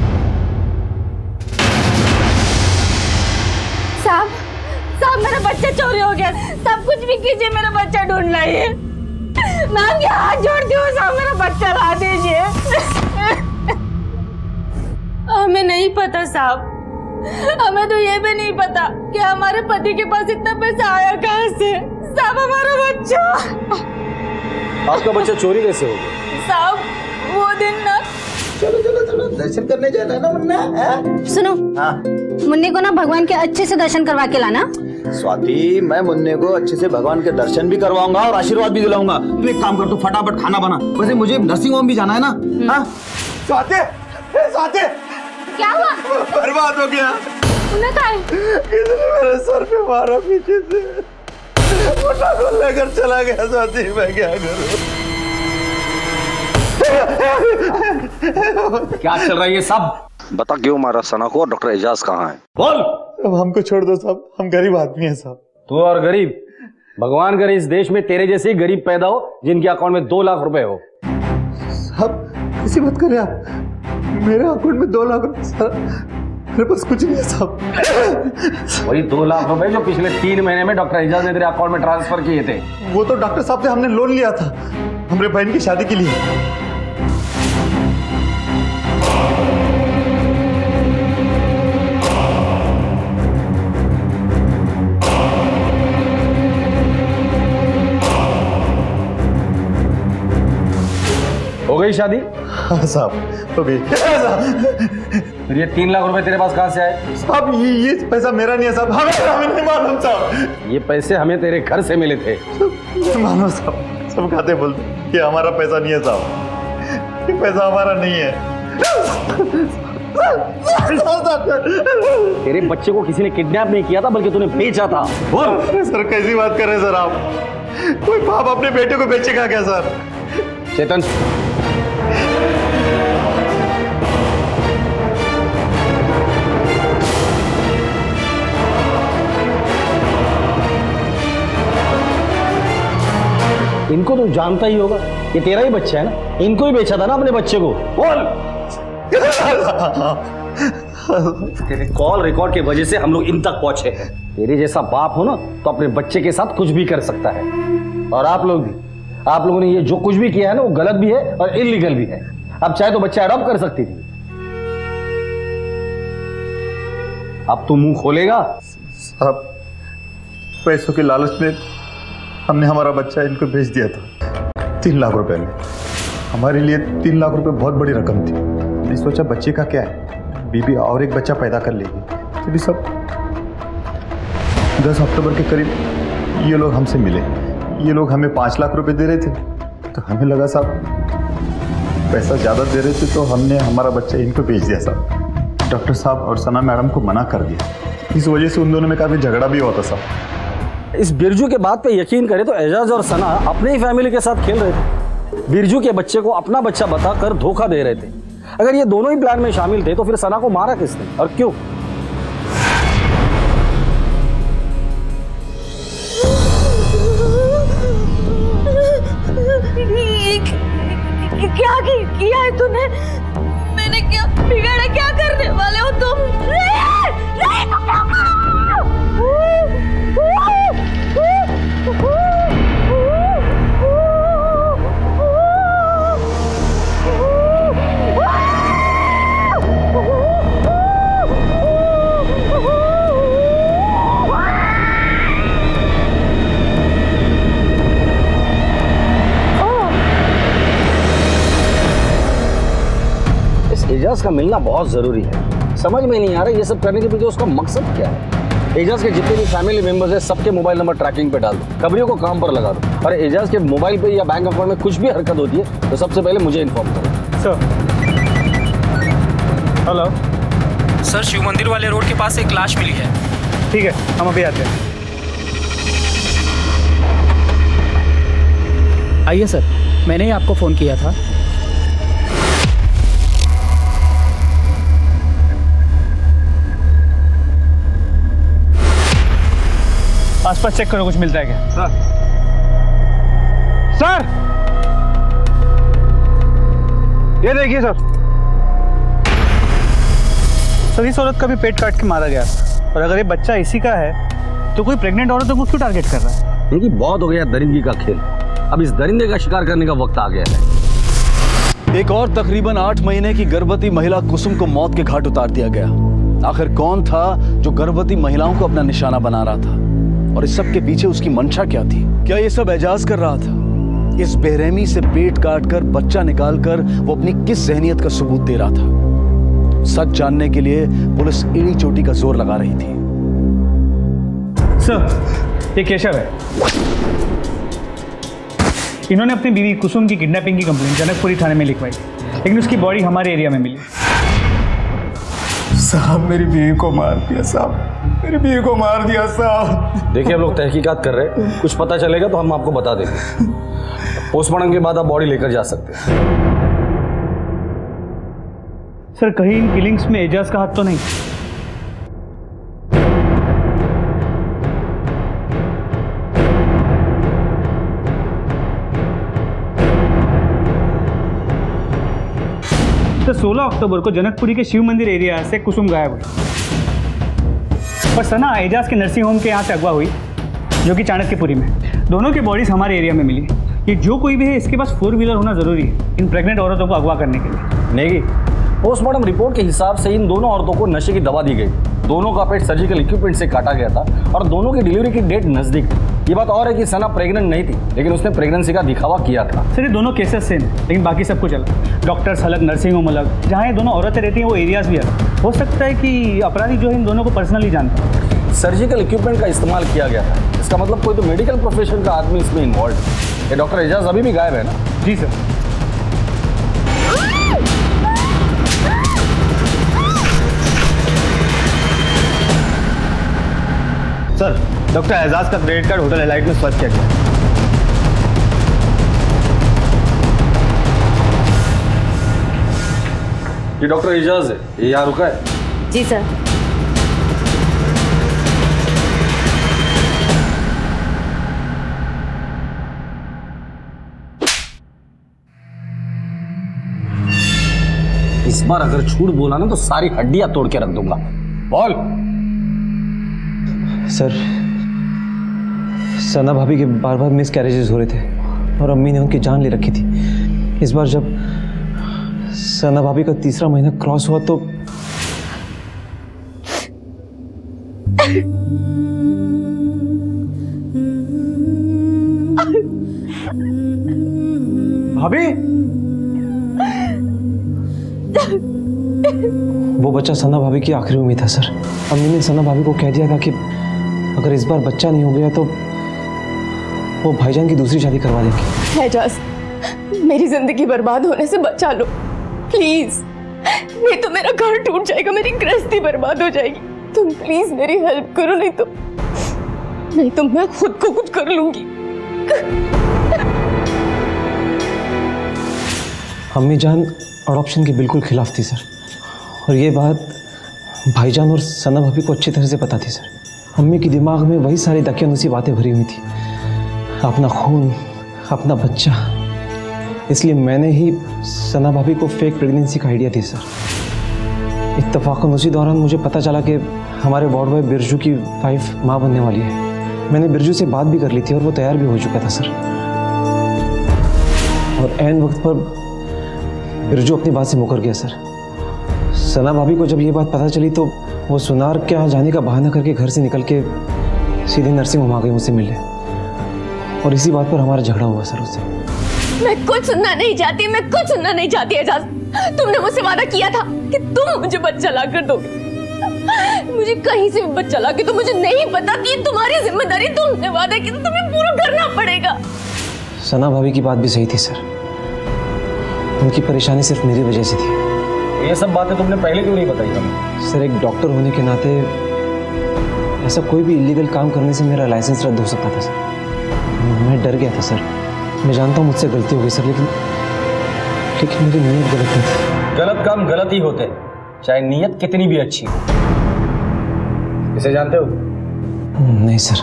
साहब मेरा बच्चा चोरी हो गया। सब कुछ भी कीजिए, मेरा बच्चा ढूंढना है। मैम क्या हाथ जोड़ती हूँ, साहब मेरा बच्चा ला दीजिए। हमें नहीं पता साहब, हमें तो ये भी नहीं पता कि हमारे पति के पास इतना पैसा आया कहाँ से। साहब हमारा बच्चा। आपका बच्चा चोरी कैसे हो गया? साहब वो दिन ना, चलो चलो चलो दर्शन करने जाना है ना मुन्ना। सुनो, मुन्ने को ना भगवान के अच्छे से दर्शन करवा के लाना। स्वाति, मैं मुन्ने को अच्छे से भगवान के दर्शन भी करवाऊंगा और आशीर्वाद भी दिलाऊंगा। तू एक काम कर, तू फटाफट खाना बना। वैसे मुझे नर्सिंग होम भी जाना है ना। हाँ स्वाति, स्वाति, क्या हुआ? बर्बाद हो गया। मुन्ना कहाँ है? किसने मेरे सर पे मारा पीछे से, मुन्ना को लेकर चला गया। स्वाति मैं क्या करूं? क्या चल रहा है ये सब? बता क्यों मारा सना को और डॉक्टर एजाज कहाँ है? बोल। अब हमको छोड़ दो साहब, हम गरीब आदमी हैं साहब। तू और गरीब? भगवान करे इस देश में तेरे जैसे ही गरीब पैदा हो जिनके अकाउंट में 2 लाख रुपए हो। साहब ऐसी बात करें आप, मेरे अकाउंट में 2 लाख रुपए सर, मेरे पास कुछ नहीं है साहब। वही 2 लाख रुपए जो पिछले 3 महीने में डॉक्टर एजाज ने तेरे अकाउंट में ट्रांसफर किए थे। वो तो डॉक्टर साहब से हमने लोन लिया था हमारे बहन की शादी के लिए। हो गई शादी? हाँ साहब हो गई। फिर ये 3 लाख रुपए तेरे पास कहाँ से आए? साहब ये पैसा मेरा नहीं है साहब, हमें नहीं मालूम साहब। ये पैसे हमें तेरे घर से मिले थे। मानो साहब, सब खाते बोलते कि हमारा पैसा नहीं है साहब, ये पैसा हमारा नहीं है। तेरे बच्चे को किसी ने किडनैप नहीं किया था बल्कि तूने बेचा था। बोल। सर कैसी बात कर रहे हैं सर आप? कोई बाप अपने बेटे को बेचेगा क्या सर? चेतन, इनको तो जानता ही होगा, ये तेरा ही बच्चा है ना, इनको ही बेचा था ना अपने बच्चे को। बोल। तेरे कॉल रिकॉर्ड की वजह से हम लोग इन तक पहुंचे हैं। तेरे जैसा बाप हो ना तो अपने बच्चे के साथ कुछ भी कर सकता है। और आप लोग भी, आप लोगों ने ये जो कुछ भी किया है ना वो गलत भी है और इलीगल भी है। अब चाहे तो बच्चा अडॉप्ट कर सकती थी, अब तू मुंह खोलेगा? साहब पैसों के लालच में हमने हमारा बच्चा इनको बेच दिया था 3 लाख रुपए में। हमारे लिए 3 लाख रुपए बहुत बड़ी रकम थी। मैंने सोचा बच्चे का क्या है, बीबी और एक बच्चा पैदा कर लेगी। तो सब 10 अक्टूबर के करीब ये लोग हमसे मिले। ये लोग हमें 5 लाख रुपए दे रहे थे, तो हमें लगा साहब पैसा ज़्यादा दे रहे थे तो हमने हमारा बच्चा इनको बेच दिया साहब। डॉक्टर साहब और सना मैडम को मना कर दिया, इस वजह से उन दोनों में काफ़ी झगड़ा भी होता साहब। इस बिरजू के बात पे यकीन करें तो एजाज और सना अपने ही फैमिली के साथ खेल रहे थे। बिरजू के बच्चे को अपना बच्चा बताकर धोखा दे रहे थे। अगर ये दोनों ही प्लान में शामिल थे तो फिर सना को मारा किसने और क्यों? क्या किया है तूने? मैंने क्या बिगाड़ा? क्या करने वाले हो तुम? नहीं तो क्या एजाज का मिलना बहुत जरूरी है। समझ में नहीं आ रहा ये सब करने के पीछे उसका मकसद क्या है। एजाज के जितने भी फैमिली मेंबर्स हैं सबके मोबाइल नंबर ट्रैकिंग पे डाल दो, खबरियों को काम पर लगा दो, और एजाज के मोबाइल पे या बैंक अकाउंट में कुछ भी हरकत होती है तो सबसे पहले मुझे इन्फॉर्म करो। सर हेलो सर, शिव मंदिर वाले रोड के पास एक लाश मिली है। ठीक है, हम अभी आते हैं। आइए सर, मैंने ही आपको फ़ोन किया था। आसपास चेक करो, कुछ मिलता है क्या? सर ये देखिए सर, इस औरत का भी पेट काट के मारा गया, और अगर ये बच्चा इसी का है तो कोई प्रेग्नेंट औरतों को क्यों टारगेट कर रहा है? क्योंकि बहुत हो गया दरिंदगी का खेल, अब इस दरिंदे का शिकार करने का वक्त आ गया है। एक और तकरीबन 8 महीने की गर्भवती महिला कुसुम को मौत के घाट उतार दिया गया। आखिर कौन था जो गर्भवती महिलाओं को अपना निशाना बना रहा था, और इस सब के पीछे उसकी मंशा क्या थी? क्या ये सब एजाज कर रहा था? इस बेरहमी से पेट काटकर बच्चा निकालकर वो अपनी किस जहनियत का सबूत दे रहा था? सच जानने के लिए पुलिस एड़ी चोटी का जोर लगा रही थी। सर ये केशव है, इन्होंने अपनी बीवी कुसुम की किडनैपिंग की कंप्लेंट जनकपुरी थाने में लिखवाई, लेकिन उसकी बॉडी हमारे एरिया में मिली। साहब मेरी बीवी को मार दिया साहब, मेरी बीवी को मार दिया साहब। देखिए हम लोग तहकीकात कर रहे हैं, कुछ पता चलेगा तो हम आपको बता देंगे। पोस्टमार्टम के बाद आप बॉडी लेकर जा सकते हैं। सर कहीं इन किलिंग्स में एजाज का हाथ तो नहीं? तो 16 अक्टूबर को जनकपुरी के शिव मंदिर एरिया से कुसुम गायब हुई, और सना एजाज के नर्सिंग होम के यहाँ से अगवा हुई, जो कि चाणक्यपुरी में। दोनों के बॉडीज हमारे एरिया में मिली। ये जो कोई भी है इसके पास 4 व्हीलर होना जरूरी है इन प्रेग्नेंट औरतों को अगवा करने के लिए। नहीं, पोस्टमार्टम रिपोर्ट के हिसाब से इन दोनों औरतों को नशे की दवा दी गई, दोनों का पेट सर्जिकल इक्विपमेंट से काटा गया था, और दोनों की डिलीवरी की डेट नजदीक थी। ये बात और है कि सना प्रेग्नेंट नहीं थी, लेकिन उसने प्रेगनेंसी का दिखावा किया था। सर ये दोनों केसेस सेम है, लेकिन बाकी सब कुछ अलग। डॉक्टर्स अलग, नर्सिंग होम अलग, जहाँ ये दोनों औरतें रहती हैं वो एरियाज भी अलग। हो सकता है कि अपराधी जो है इन दोनों को पर्सनली जानता है। सर्जिकल इक्विपमेंट का इस्तेमाल किया गया था, इसका मतलब कोई तो मेडिकल प्रोफेशन का आदमी इसमें इन्वॉल्व है। ये डॉक्टर एजाज अभी भी गायब है ना? जी सर। सर डॉक्टर एजाज का क्रेडिट कार्ड होटल एलाइट में स्वैप किया गया। ये डॉक्टर एजाज है, ये यहाँ रुका है? जी सर। इस बार अगर झूठ बोला ना तो सारी हड्डियां तोड़ के रख दूंगा। बोल। सर सना भाभी के बार बार मिस कैरेजेस हो रहे थे, और अम्मी ने उनकी जान ले रखी थी। इस बार जब सना भाभी का 3रा महीना क्रॉस हुआ तो भाभी वो बच्चा सना भाभी की आखिरी उम्मीद था। सर अम्मी ने सना भाभी को कह दिया था कि अगर इस बार बच्चा नहीं हो गया तो वो भाईजान की दूसरी शादी करवा देंगे। एजाज, मेरी जिंदगी बर्बाद होने से बचा लो प्लीज, नहीं तो मेरा घर टूट जाएगा, मेरी गृहस्थी बर्बाद हो जाएगी। तुम प्लीज मेरी हेल्प करो, नहीं तो मैं खुद को कुछ कर लूंगी। अम्मी जान अडॉप्शन के बिल्कुल खिलाफ थी सर, और ये बात भाईजान और सना भाभी को अच्छी तरह से पता थी सर। अम्मी के दिमाग में वही सारी दकियानुसी बातें भरी हुई थी, अपना खून, अपना बच्चा। इसलिए मैंने ही सना भाभी को फेक प्रेगनेंसी का आइडिया दी सर। इत्तफाकन उसी दौरान मुझे पता चला कि हमारे वार्ड बॉय बिरजू की वाइफ माँ बनने वाली है। मैंने बिरजू से बात भी कर ली थी और वो तैयार भी हो चुका था सर, और ऐन वक्त पर बिरजू अपनी बात से मुकर गया सर। सना भाभी को जब ये बात पता चली तो वो सुनार के यहाँ जाने का बहाना करके घर से निकल के सीधे नर्सिंग होम आ गई मुझसे मिलने, और इसी बात पर हमारा झगड़ा हुआ सर उससे। मैं कुछ सुनना नहीं चाहती, मैं कुछ सुनना नहीं चाहती एजाज। तुमने मुझसे वादा किया था कि तुम मुझे बच्चा ला कर दोगे। मुझे कहीं से भी बच्चा ला के तो मुझे नहीं पता कि तुम्हारी जिम्मेदारी, तुमने वादा किया तो तुम्हें पूरा करना पड़ेगा। सना भाभी की बात भी सही थी सर, उनकी परेशानी सिर्फ मेरी वजह से थी। ये सब बातें तुमने पहले क्यों नहीं बताई हमें? सर, एक डॉक्टर होने के नाते ऐसा कोई भी इलीगल काम करने से मेरा लाइसेंस रद्द हो सकता था सर। मैं डर गया था सर। मैं जानता हूँ मुझसे गलती हो गई सर, लेकिन मेरी नीयत गलत नहीं थी। गलत काम गलत ही होते, चाहे नीयत कितनी भी अच्छी हो। इसे जानते हो? नहीं सर।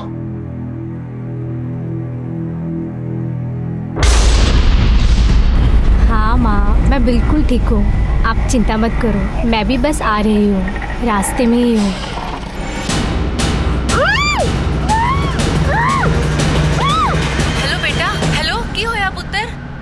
हाँ माँ, मैं बिल्कुल ठीक हूँ, आप चिंता मत करो। मैं भी बस आ रही हूँ, रास्ते में ही हूँ। हेलो बेटा, हेलो, की होया पुत्र?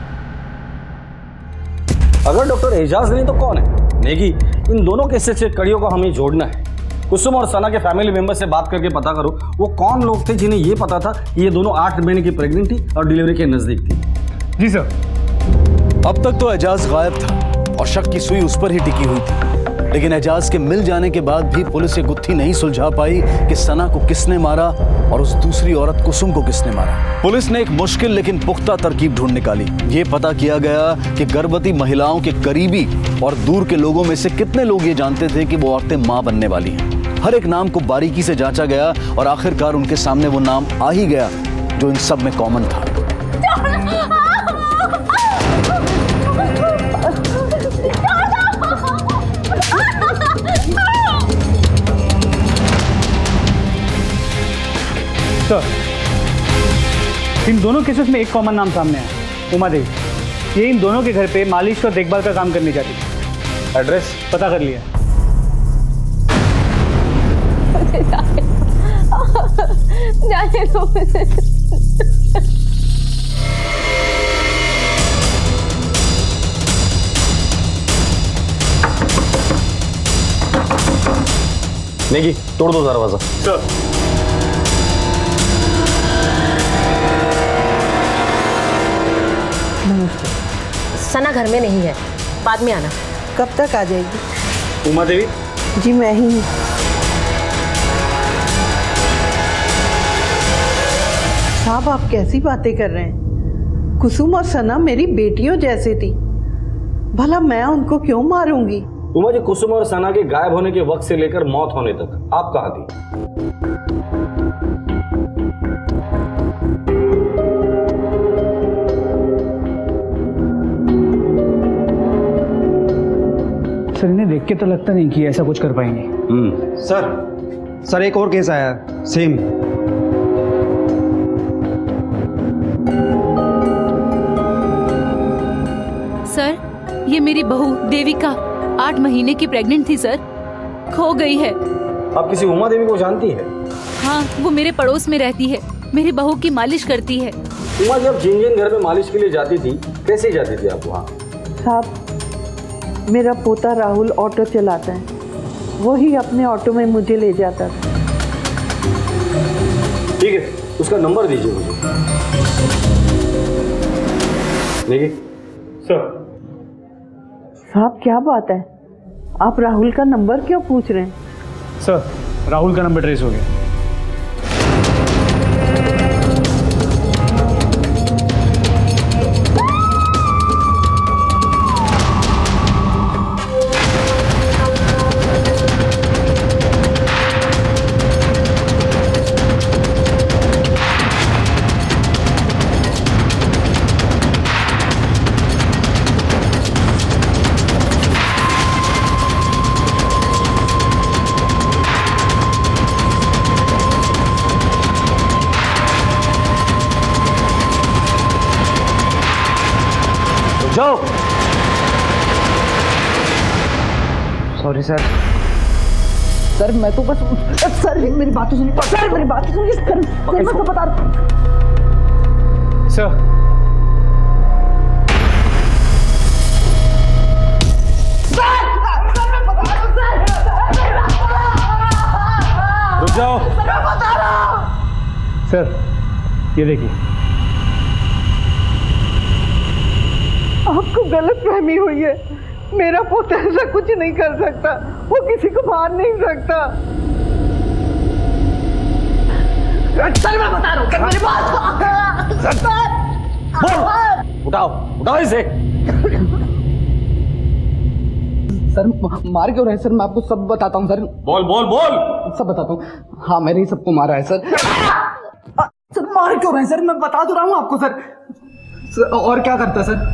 अगर डॉक्टर एजाज नहीं तो कौन है? नेगी, इन दोनों केसेस से कड़ियों को हमें जोड़ना है। कुसुम और सना के फैमिली मेंबर से बात करके पता करो वो कौन लोग थे जिन्हें ये पता था कि ये दोनों 8 महीने की प्रेग्नेंट थी और डिलीवरी के नजदीक थी। जी सर। अब तक तो एजाज गायब था और शक की सुई उस पर ही टिकी हुई थी, लेकिन एजाज के मिल जाने के बाद भी पुलिस ये गुत्थी नहीं सुलझा पाई कि सना को किसने मारा और उस दूसरी औरत कुसुम को किसने मारा। पुलिस ने एक मुश्किल लेकिन पुख्ता तरकीब ढूंढ निकाली। ये पता किया गया कि गर्भवती महिलाओं के करीबी और दूर के लोगों में से कितने लोग ये जानते थे कि वो औरतें मां बनने वाली हैं। हर एक नाम को बारीकी से जांचा गया और आखिरकार उनके सामने वो नाम आ ही गया जो इन सब में कॉमन था। सर, इन दोनों केसेस में एक कॉमन नाम सामने आया, उमा देवी। ये इन दोनों के घर पे मालिश और देखभाल का काम करने जाती थी। एड्रेस पता कर लिया। जाने दो मुझे। नेगी, तोड़ दो दरवाजा। सर। सना घर में नहीं है, बाद में आना। कब तक आ जाएगी? उमा देवी जी, मैं ही हूँ। साहब, आप कैसी बातें कर रहे हैं? कुसुम और सना मेरी बेटियों जैसे थी, भला मैं उनको क्यों मारूंगी? उमा जी, कुसुम और सना के गायब होने के वक्त से लेकर मौत होने तक आप कहाँ थी? सर, इन्हें देख के तो लगता नहीं कि ऐसा कुछ कर पाएंगे। सर एक और केस आया है, सेम। सर, ये मेरी बहू देविका 8 महीने की प्रेग्नेंट थी सर, खो गई है। आप किसी उमा देवी को जानती है? हाँ, वो मेरे पड़ोस में रहती है, मेरी बहू की मालिश करती है। उमा जी, आप जिन जिन घर में मालिश के लिए जाती थी, कैसे जाती थी आप वहाँ? साहब, मेरा पोता राहुल ऑटो चलाता है, वही अपने ऑटो में मुझे ले जाता था। ठीक है, उसका नंबर दीजिए मुझे। देखिए सर। साहब, क्या बात है? आप राहुल का नंबर क्यों पूछ रहे हैं? सर, राहुल का नंबर ट्रेस हो गया। जाओ। Sorry sir. सर, मैं तो बस सर मेरी बात तो सुनिए। सर, मेरी बात तो सुनिए। सर, मैं तो बता रहा हूँ। सर, रुक जाओ। सर, ये देखिए। आपको गलत फहमी हुई है। मेरा पोता ऐसा कुछ नहीं कर सकता, वो किसी को मार नहीं सकता। चल मैं बता रहा हूँ, मेरी बात बोल। उठाओ इसे। सर मार क्यों रहे हैं सर? मैं आपको सब बताता हूँ सर। बोल बोल बोल। सब बताता हूँ। हाँ मैंने ही सबको मारा है सर। सर मार क्यों रहे हैं सर? मैं बता तो रहा हूँ आपको सर। और क्या करता सर?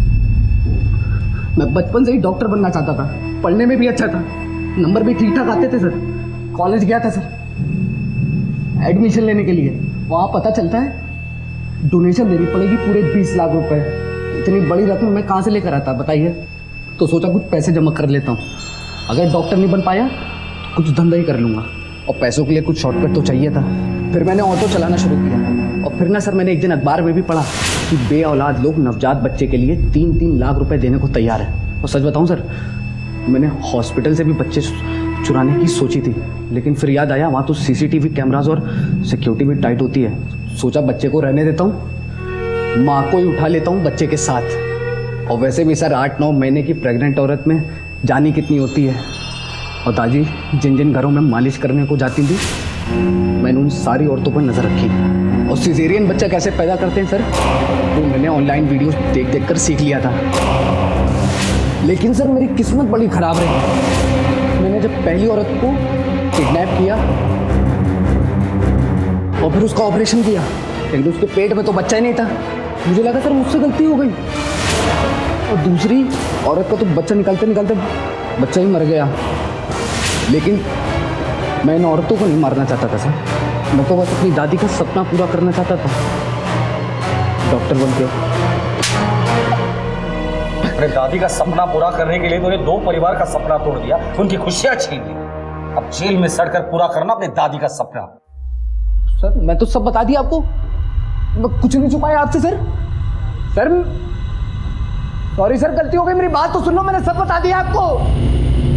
मैं बचपन से ही डॉक्टर बनना चाहता था, पढ़ने में भी अच्छा था, नंबर भी ठीक ठाक आते थे सर। कॉलेज गया था सर एडमिशन लेने के लिए, वहाँ पता चलता है डोनेशन देनी पड़ेगी पूरे 20 लाख रुपए। इतनी बड़ी रकम मैं कहाँ से लेकर आता बताइए? तो सोचा कुछ पैसे जमा कर लेता हूँ, अगर डॉक्टर नहीं बन पाया तो कुछ धंधा ही कर लूँगा, और पैसों के लिए कुछ शॉर्टकट तो चाहिए था। फिर मैंने ऑटो चलाना शुरू किया, और फिर ना सर मैंने एक दिन अखबार में भी पढ़ा कि बे औलाद लोग नवजात बच्चे के लिए 3-3 लाख रुपए देने को तैयार है। और सच बताऊँ सर, मैंने हॉस्पिटल से भी बच्चे चुराने की सोची थी, लेकिन फिर याद आया वहाँ तो CCTV कैमराज और सिक्योरिटी भी टाइट होती है। सोचा बच्चे को रहने देता हूँ, माँ को ही उठा लेता हूँ बच्चे के साथ। और वैसे भी सर 8-9 महीने की प्रेग्नेंट औरत में जानी कितनी होती है। और दादी जिन जिन घरों में मालिश करने को जाती थी, मैंने उन सारी औरतों पर नज़र रखी। और सिजेरियन बच्चा कैसे पैदा करते हैं सर, वो मैंने ऑनलाइन वीडियोस देख देख कर सीख लिया था। लेकिन सर मेरी किस्मत बड़ी ख़राब रही। मैंने जब पहली औरत को किडनैप किया और फिर उसका ऑपरेशन किया, लेकिन उसके पेट में तो बच्चा ही नहीं था। मुझे लगा सर मुझसे गलती हो गई। और दूसरी औरत का तो बच्चा निकालते निकालते बच्चा ही मर गया। लेकिन मैं इन औरतों को नहीं मारना चाहता था सर, मैं तो बस अपनी दादी का सपना पूरा करना चाहता था, डॉक्टर बन के। अपने दादी का सपना पूरा करने के लिए तो ये 2 परिवार का सपना तोड़ दिया, उनकी खुशियां छीन ली। अब जेल में सड़कर पूरा करना अपनी दादी का सपना। सर मैं तो सब बता दिया आपको, मैं कुछ नहीं छुपाया आपसे सर। सर सॉरी सर, गलती हो गई, मेरी बात तो सुन लो, मैंने सब बता दिया आपको।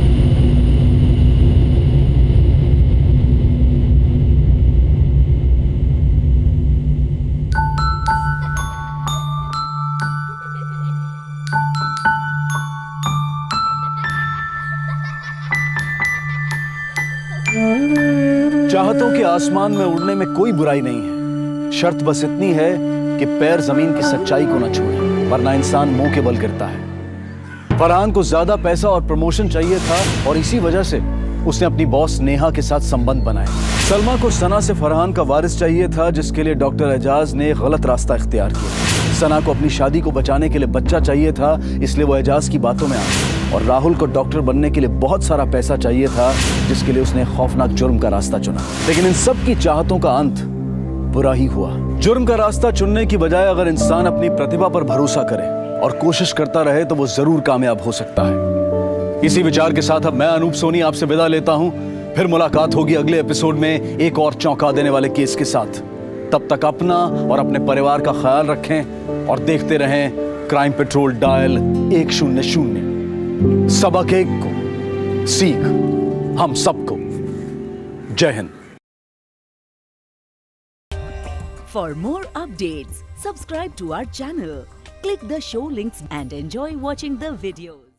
चाहतों के आसमान में उड़ने में कोई बुराई नहीं है, शर्त बस इतनी है कि पैर जमीन की सच्चाई को न छोड़े, वरना इंसान मुंह के बल गिरता है। फरहान को ज्यादा पैसा और प्रमोशन चाहिए था, और इसी वजह से उसने अपनी बॉस नेहा के साथ संबंध बनाए। सलमा को सना से फरहान का वारिस चाहिए था, जिसके लिए डॉक्टर एजाज ने गलत रास्ता इख्तियार किया। सना को अपनी शादी को बचाने के लिए बच्चा चाहिए था, इसलिए वो एजाज की बातों में आ गई। और राहुल को डॉक्टर बनने के लिए बहुत सारा पैसा चाहिए था, जिसके लिए उसने खौफनाक जुर्म का रास्ता चुना। लेकिन इन सब की चाहतों का अंत बुरा ही हुआ। जुर्म का रास्ता चुनने की बजाय अगर इंसान अपनी प्रतिभा पर भरोसा करे और कोशिश करता रहे तो वो जरूर कामयाब हो सकता है। इसी विचार के साथ अब मैं अनूप सोनी आपसे विदा लेता हूं। फिर मुलाकात होगी अगले एपिसोड में एक और चौंका देने वाले केस के साथ। तब तक अपना और अपने परिवार का ख्याल रखें और देखते रहें क्राइम पेट्रोल डायल 100। सबक एक को, सीख हम सबको। जय Hind. For more updates, subscribe to our channel, click the show links and enjoy watching the videos.